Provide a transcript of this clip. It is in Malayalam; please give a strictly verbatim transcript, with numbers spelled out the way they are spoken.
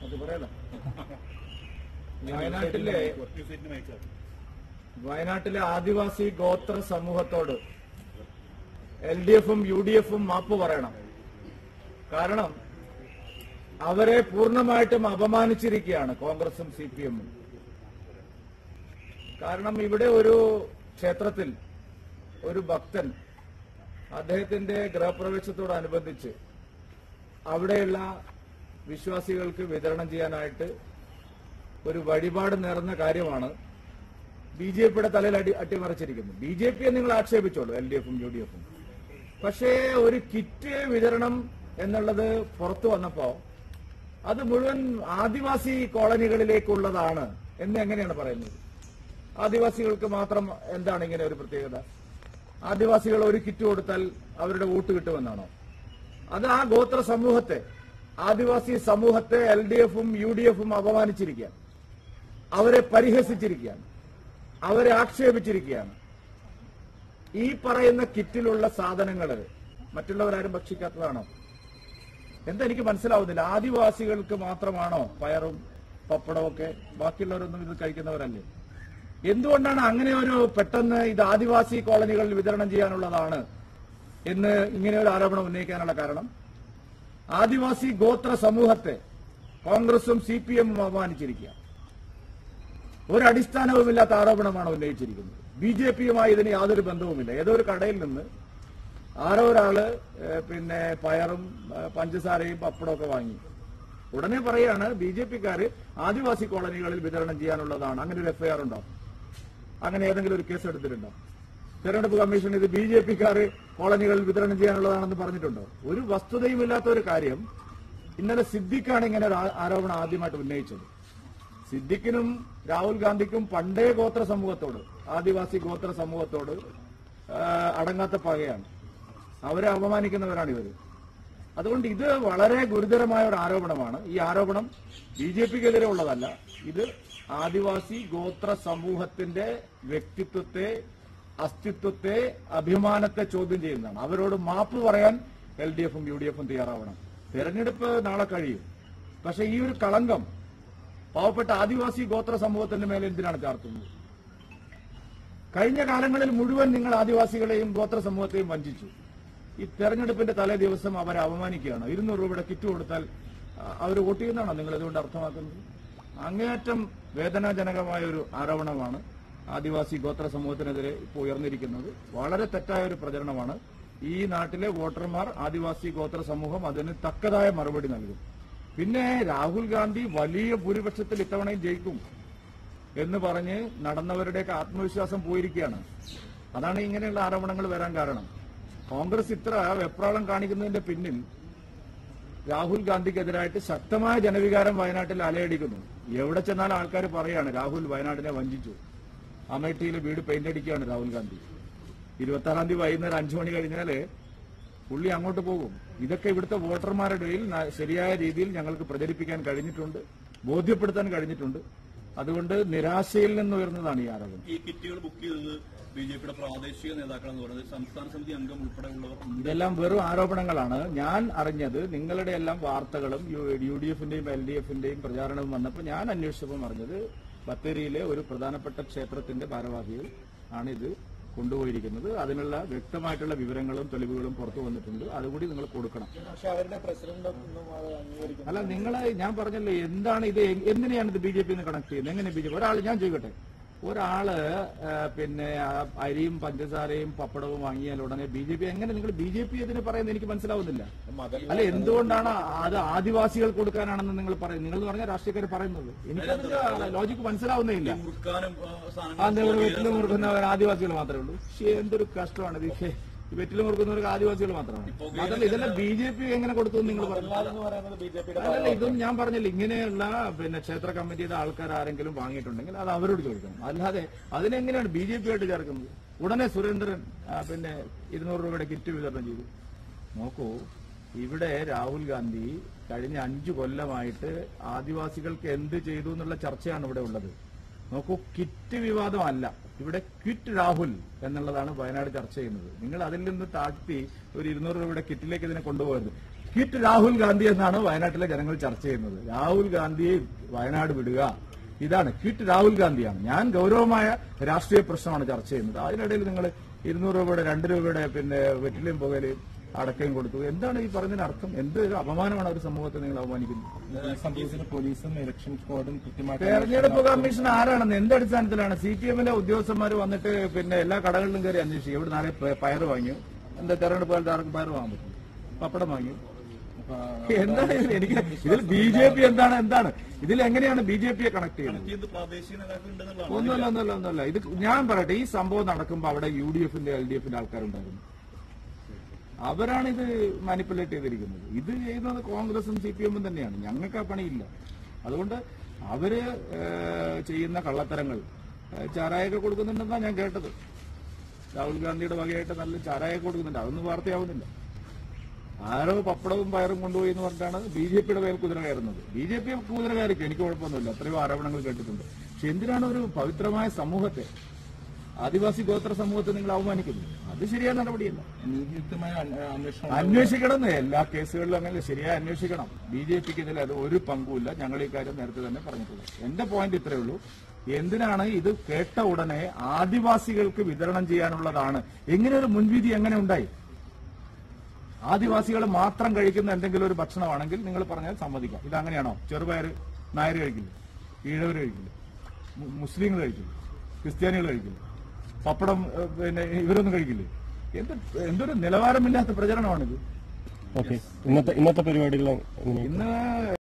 അത് പറയാലോ. വയനാട്ടിലെ വയനാട്ടിലെ ആദിവാസി ഗോത്ര സമൂഹത്തോട് എൽ ഡി എഫും യു ഡി എഫും മാപ്പ് പറയണം. കാരണം അവരെ പൂർണ്ണമായിട്ടും അപമാനിച്ചിരിക്കുകയാണ് കോൺഗ്രസും സി പി എമ്മും. കാരണം ഇവിടെ ഒരു ക്ഷേത്രത്തിൽ ഒരു ഭക്തൻ അദ്ദേഹത്തിന്റെ ഗൃഹപ്രവേശത്തോടനുബന്ധിച്ച് അവിടെയുള്ള വിശ്വാസികൾക്ക് വിതരണം ചെയ്യാനായിട്ട് ഒരു വഴിപാട് നേർന്ന കാര്യമാണ് ബി ജെ പിയുടെ തലയിൽ അടി അട്ടിമറിച്ചിരിക്കുന്നത്. ബി ജെ പിയെ നിങ്ങൾ ആക്ഷേപിച്ചോളൂ, എൽ ഡി എഫും യു ഡി എഫും. പക്ഷേ ഒരു കിറ്റ് വിതരണം എന്നുള്ളത് പുറത്തു വന്നപ്പോ അത് മുഴുവൻ ആദിവാസി കോളനികളിലേക്കുള്ളതാണ് എന്ന് എങ്ങനെയാണ് പറയുന്നത്? ആദിവാസികൾക്ക് മാത്രം എന്താണ് ഇങ്ങനെ ഒരു പ്രത്യേകത? ആദിവാസികൾ ഒരു കിറ്റ് കൊടുത്താൽ അവരുടെ വോട്ട് കിട്ടുമെന്നാണോ? അത് ആ ഗോത്ര സമൂഹത്തെ, ആദിവാസി സമൂഹത്തെ എൽ ഡി എഫും യു ഡി എഫും അപമാനിച്ചിരിക്കുകയാണ്, അവരെ പരിഹസിച്ചിരിക്കുകയാണ്, അവരെ ആക്ഷേപിച്ചിരിക്കുകയാണ്. ഈ പറയുന്ന കിറ്റിലുള്ള സാധനങ്ങൾ മറ്റുള്ളവരാരും ഭക്ഷിക്കാത്തതാണോ? എന്താ എനിക്ക് മനസ്സിലാവുന്നില്ല. ആദിവാസികൾക്ക് മാത്രമാണോ പയറും പപ്പടവും ഒക്കെ? ബാക്കിയുള്ളവരൊന്നും ഇത് കഴിക്കുന്നവരല്ലേ? എന്തുകൊണ്ടാണ് അങ്ങനെ ഒരു പെട്ടെന്ന് ഇത് ആദിവാസി കോളനികളിൽ വിതരണം ചെയ്യാനുള്ളതാണ് എന്ന് ഇങ്ങനെ ഒരു ആരോപണം ഉന്നയിക്കാനുള്ള കാരണം? ആദിവാസി ഗോത്ര സമൂഹത്തെ കോൺഗ്രസും സി പി എമ്മും അപമാനിച്ചിരിക്കുക. ഒരടിസ്ഥാനവുമില്ലാത്ത ആരോപണമാണ് ഉന്നയിച്ചിരിക്കുന്നത്. ബി ജെ പിയുമായി ഇതിന് യാതൊരു ബന്ധവുമില്ല. ഏതോ ഒരു കടയിൽ നിന്ന് ആരോ ഒരാള് പിന്നെ പയറും പഞ്ചസാരയും പപ്പടവും ഒക്കെ വാങ്ങി. ഉടനെ പറയാണ് ബി ജെ പിക്കാര് ആദിവാസി കോളനികളിൽ വിതരണം ചെയ്യാനുള്ളതാണ്. അങ്ങനെ ഒരു എഫ്ഐആർ ഉണ്ടോ? അങ്ങനെ ഏതെങ്കിലും ഒരു കേസ് എടുത്തിട്ടുണ്ടോ? തെരഞ്ഞെടുപ്പ് കമ്മീഷൻ ഇത് ബി ജെ പിക്കാര് കോളനികളിൽ വിതരണം ചെയ്യാനുള്ളതാണെന്ന് പറഞ്ഞിട്ടുണ്ടോ? ഒരു വസ്തുതയുമില്ലാത്ത ഒരു കാര്യം. ഇന്നലെ സിദ്ദിഖാണ് ഇങ്ങനെ ഒരു ആരോപണം ആദ്യമായിട്ട് ഉന്നയിച്ചത്. സിദ്ദിഖിനും രാഹുൽ ഗാന്ധിക്കും പണ്ടേ ഗോത്ര സമൂഹത്തോട്, ആദിവാസി ഗോത്ര സമൂഹത്തോട് അടങ്ങാത്ത പകയാണ്. അവരെ അപമാനിക്കുന്നവരാണ് ഇവർ. അതുകൊണ്ട് ഇത് വളരെ ഗുരുതരമായ ഒരു ആരോപണമാണ്. ഈ ആരോപണം ബി ജെ പിക്കെതിരെ ഉള്ളതല്ല. ഇത് ആദിവാസി ഗോത്ര സമൂഹത്തിന്റെ വ്യക്തിത്വത്തെ, അസ്തിത്വത്തെ, അഭിമാനത്തെ ചോദ്യം ചെയ്യുന്നതാണ്. അവരോട് മാപ്പ് പറയാൻ എൽ ഡി എഫും യു ഡി എഫും തയ്യാറാവണം. തെരഞ്ഞെടുപ്പ് നാളെ കഴിയും. പക്ഷെ ഈ ഒരു കളങ്കം പാവപ്പെട്ട ആദിവാസി ഗോത്ര സമൂഹത്തിന്റെ മേലെ എന്തിനാണ് ചാർത്തുന്നത്? കഴിഞ്ഞ കാലങ്ങളിൽ മുഴുവൻ നിങ്ങൾ ആദിവാസികളെയും ഗോത്ര സമൂഹത്തെയും വഞ്ചിച്ചു. ഈ തെരഞ്ഞെടുപ്പിന്റെ തലേ ദിവസം അവരെ അപമാനിക്കുകയാണ്. ഇരുന്നൂറ് രൂപയുടെ കിറ്റ് കൊടുത്താൽ അവർ വോട്ട് ചെയ്യുന്നതാണോ നിങ്ങൾ ഇതുകൊണ്ട് അർത്ഥമാക്കുന്നത്? അങ്ങേയറ്റം വേദനാജനകമായ ഒരു ആരോപണമാണ് ആദിവാസി ഗോത്ര സമൂഹത്തിനെതിരെ ഇപ്പോൾ ഉയർന്നിരിക്കുന്നത്. വളരെ തെറ്റായ ഒരു പ്രചരണമാണ്. ഈ നാട്ടിലെ വോട്ടർമാർ, ആദിവാസി ഗോത്ര സമൂഹം അതിന് തക്കതായ മറുപടി നൽകും. പിന്നെ രാഹുൽ ഗാന്ധി വലിയ ഭൂരിപക്ഷത്തിൽ ഇത്തവണയും ജയിക്കും എന്ന് പറഞ്ഞ് നടന്നവരുടെയൊക്കെ ആത്മവിശ്വാസം പോയിരിക്കുകയാണ്. അതാണ് ഇങ്ങനെയുള്ള ആരോപണങ്ങൾ വരാൻ കാരണം. കോൺഗ്രസ് ഇത്ര വെപ്രാളം കാണിക്കുന്നതിന്റെ പിന്നിൽ രാഹുൽ ഗാന്ധിക്കെതിരായിട്ട് ശക്തമായ ജനവികാരം വയനാട്ടിൽ അലയടിക്കുന്നു. എവിടെ ചെന്നാലും ആൾക്കാർ പറയാണ് രാഹുൽ വയനാടിനെ വഞ്ചിച്ചു. അമേഠിയിൽ വീട് പെയിന്റ് അടിക്കുകയാണ് രാഹുൽ ഗാന്ധി. ഇരുപത്തി ആറാം തീയതി വൈകുന്നേരം അഞ്ചു മണി കഴിഞ്ഞാല് പുള്ളി അങ്ങോട്ട് പോകും. ഇതൊക്കെ ഇവിടുത്തെ വോട്ടർമാരുടെ ഇടയിൽ ശരിയായ രീതിയിൽ ഞങ്ങൾക്ക് പ്രചരിപ്പിക്കാൻ കഴിഞ്ഞിട്ടുണ്ട്, ബോധ്യപ്പെടുത്താൻ കഴിഞ്ഞിട്ടുണ്ട്. അതുകൊണ്ട് നിരാശയിൽ നിന്ന് ഉയർന്നതാണ് ഈ ആരോപണം. ഈ കിറ്റുകൾ ബുക്ക് ചെയ്തത് ബി ജെ പിയുടെ പ്രാദേശിക നേതാക്കളെന്ന് പറയുന്നത് സംസ്ഥാന സമിതി അംഗം ഉൾപ്പെടെയുള്ളവർ. ഇതെല്ലാം വെറും ആരോപണങ്ങളാണ്. ഞാൻ അറിഞ്ഞത് നിങ്ങളുടെ എല്ലാം വാർത്തകളും യു ഡി എഫിന്റെയും എൽ ഡി എഫിന്റെയും പ്രചാരണവും വന്നപ്പോൾ ഞാൻ അന്വേഷിച്ചപ്പോൾ അറിഞ്ഞത് ബത്തേരിയിലെ ഒരു പ്രധാനപ്പെട്ട ക്ഷേത്രത്തിന്റെ ഭാരവാഹികൾ ആണ് ഇത് കൊണ്ടുപോയിരിക്കുന്നത്. അതിനുള്ള വ്യക്തമായിട്ടുള്ള വിവരങ്ങളും തെളിവുകളും പുറത്തു വന്നിട്ടുണ്ട്. അതുകൂടി നിങ്ങൾ കൊടുക്കണം. അല്ല, നിങ്ങൾ ഞാൻ പറഞ്ഞല്ലോ എന്താണ് ഇത്, എന്തിനെയാണ് ഇത് ബി ജെ പി കണക്ട് ചെയ്യുന്നത്? എങ്ങനെ ബി ജെ പി? ഒരാൾ ഞാൻ ചോദിക്കട്ടെ, ഒരാള് പിന്നെ അരിയും പഞ്ചസാരയും പപ്പടവും വാങ്ങിയാൽ ഉടനെ ബി ജെ പി എങ്ങനെ നിങ്ങൾ ബി ജെ പി ഇതിന് പറയുന്നത് എനിക്ക് മനസ്സിലാവുന്നില്ല. അല്ല, എന്തുകൊണ്ടാണ് അത് ആദിവാസികൾ കൊടുക്കാനാണെന്ന് നിങ്ങൾ പറയുന്നത്? നിങ്ങൾ പറഞ്ഞ രാഷ്ട്രീയക്കാർ പറയുന്നത് എനിക്കതിന്റെ ലോജിക്ക് മനസ്സിലാവുന്നേ ഇല്ല. വെറ്റില് മുറുക്കുന്നവർ ആദിവാസികൾ മാത്രമേ ഉള്ളൂ. പക്ഷേ എന്തൊരു കഷ്ടമാണ് ഇത്. വെറ്റില് മുറുക്കുന്നവർക്ക് ആദിവാസികൾ മാത്രമാണ്. അതല്ല, ഇതെല്ലാം ബി ജെ പി എങ്ങനെ കൊടുത്തു നിങ്ങൾ പറഞ്ഞു? അല്ലല്ല, ഇതും ഞാൻ പറഞ്ഞില്ല. ഇങ്ങനെയുള്ള പിന്നെ ക്ഷേത്ര കമ്മിറ്റിയുടെ ആൾക്കാർ ആരെങ്കിലും വാങ്ങിയിട്ടുണ്ടെങ്കിൽ അത് അവരോട് ചോദിക്കണം. അല്ലാതെ അതിനെങ്ങനെയാണ് ബി ജെ പി ആയിട്ട് ചേർക്കുന്നത്? ഉടനെ സുരേന്ദ്രൻ പിന്നെ ഇരുന്നൂറ് രൂപയുടെ കിറ്റ് വിതരണം ചെയ്തു. നോക്കൂ, ഇവിടെ രാഹുൽ ഗാന്ധി കഴിഞ്ഞ അഞ്ചു കൊല്ലമായിട്ട് ആദിവാസികൾക്ക് എന്ത് ചെയ്തു എന്നുള്ള ചർച്ചയാണ് ഇവിടെ ഉള്ളത്. നോക്കൂ, കിറ്റ് വിവാദമല്ല, ഇവിടെ ക്വിറ്റ് രാഹുൽ എന്നുള്ളതാണ് വയനാട് ചർച്ച ചെയ്യുന്നത്. നിങ്ങൾ അതിൽ നിന്ന് താഴ്ത്തി ഒരു ഇരുന്നൂറ് രൂപയുടെ കിറ്റിലേക്ക് ഇതിനെ കൊണ്ടുപോകരുത്. ക്വിറ്റ് രാഹുൽ ഗാന്ധി എന്നാണ് വയനാട്ടിലെ ജനങ്ങൾ ചർച്ച ചെയ്യുന്നത്. രാഹുൽ ഗാന്ധിയെ വയനാട് വിടുക, ഇതാണ് ക്വിറ്റ് രാഹുൽ ഗാന്ധിയാണ്. ഞാൻ ഗൗരവമായ രാഷ്ട്രീയ പ്രശ്നമാണ് ചർച്ച ചെയ്യുന്നത്. അതിനിടയിൽ നിങ്ങൾ ഇരുന്നൂറ് രൂപയുടെ രണ്ട് രൂപയുടെ പിന്നെ വെറ്റിലയും പുകയിലും അടക്കയും കൊടുത്തു. എന്താണ് ഈ പറഞ്ഞതിന് അർത്ഥം? എന്ത് ഒരു അപമാനമാണ് ഒരു സമൂഹത്തെ നിങ്ങൾ അവമാനിക്കുന്നത്? സംഭവത്തിൽ പോലീസും ഇലക്ഷൻ സ്ക്വാഡും കൃത്യമായിട്ട് തെരഞ്ഞെടുപ്പ് കമ്മീഷൻ ആരാണെന്ന് എന്ത് അടിസ്ഥാനത്തിലാണ്? സി പി എമ്മിലെ ഉദ്യോഗസ്ഥന്മാർ വന്നിട്ട് പിന്നെ എല്ലാ കടകളിലും കയറി അന്വേഷിക്കും. ഇവിടെ നാളെ പയർ വാങ്ങിയോ? എന്താ തെരഞ്ഞെടുപ്പ് കാലത്ത് ആർക്കും പയർ വാങ്ങാൻ പറ്റും? പപ്പടം വാങ്ങിയോ? എന്താണ് ഇതിൽ? എനിക്ക് ഇതിൽ ബി ജെ പി എന്താണ് എന്താണ് ഇതിൽ എങ്ങനെയാണ് ബി ജെ പിയെ കണക്ട് ചെയ്യുന്നത്? ഇത് പ്രാദേശിക നേതാക്കൾ ഉണ്ടെന്നുള്ളതാണ്. ഒന്നുമല്ല ഒന്നുമല്ല ഒന്നുമല്ല ഇത് ഞാൻ പറയട്ടെ, ഈ സംഭവം നടക്കുമ്പോൾ അവിടെ യു ഡി എഫിന്റെ എൽ ഡി എഫിന്റെ ആൾക്കാരുണ്ടായിരുന്നു. അവരാണ് ഇത് മാനിപ്പുലേറ്റ് ചെയ്തിരിക്കുന്നത്. ഇത് ചെയ്യുന്നത് കോൺഗ്രസും സി പി എമ്മും തന്നെയാണ്. ഞങ്ങൾക്ക് ആ പണിയില്ല. അതുകൊണ്ട് അവര് ചെയ്യുന്ന കള്ളത്തരങ്ങൾ, ചാരായൊക്കെ കൊടുക്കുന്നുണ്ടെന്നാണ് ഞാൻ കേട്ടത്. രാഹുൽ ഗാന്ധിയുടെ വകയായിട്ട് നല്ല ചാരായൊക്കെ കൊടുക്കുന്നുണ്ട്. അതൊന്നും വാർത്തയാവുന്നില്ല. ആരോ പപ്പടവും പയറും കൊണ്ടുപോയി എന്ന് പറഞ്ഞിട്ടാണ് ബി ജെ പിയുടെ മേൽ കുതിര കയറുന്നത്. ബി ജെ പി കുതിര കയറിക്കും, എനിക്ക് കുഴപ്പമൊന്നുമില്ല. അത്രയോ ആരോപണങ്ങൾ കേട്ടിട്ടുണ്ട്. പക്ഷെ എന്തിനാണ് ഒരു പവിത്രമായ സമൂഹത്തെ, ആദിവാസി ഗോത്ര സമൂഹത്തെ നിങ്ങൾ അവമാനിക്കുന്നത്? അത് ശരിയായ നടപടിയല്ല. നീതിയുക്തമായ അന്വേഷണം അന്വേഷിക്കണം. എല്ലാ കേസുകളിലും അങ്ങനെ ശരിയായി അന്വേഷിക്കണം. ബി ജെ പിക്ക് ഇതിൽ അത് ഒരു പങ്കുമില്ല. ഞങ്ങൾ ഈ കാര്യം നേരത്തെ തന്നെ പറഞ്ഞിട്ടുള്ളത്. എന്റെ പോയിന്റ് ഇത്രയേ ഉള്ളൂ. എന്തിനാണ് ഇത് കേട്ട ഉടനെ ആദിവാസികൾക്ക് വിതരണം ചെയ്യാനുള്ളതാണ്? എങ്ങനെ ഒരു മുൻവിധി എങ്ങനെ ഉണ്ടായി? ആദിവാസികൾ മാത്രം കഴിക്കുന്ന എന്തെങ്കിലും ഒരു ഭക്ഷണമാണെങ്കിൽ നിങ്ങൾ പറഞ്ഞാൽ സമ്മതിക്കാം. ഇതങ്ങനെയാണോ? ചെറുപയർ നായർ കഴിക്കില്ല, ഈഴവർ കഴിക്കില്ല, മുസ്ലിങ്ങൾ കഴിക്കില്ല, ക്രിസ്ത്യാനികൾ കഴിക്കില്ല, പപ്പടം പിന്നെ ഇവരൊന്നും കഴിക്കില്ലേ? എന്ത് എന്തൊരു നിലവാരമില്ലാത്ത പ്രചരണമാണിത്. ഓക്കെ. ഇന്നത്തെ ഇന്നത്തെ പരിപാടികൾ ഇന്ന്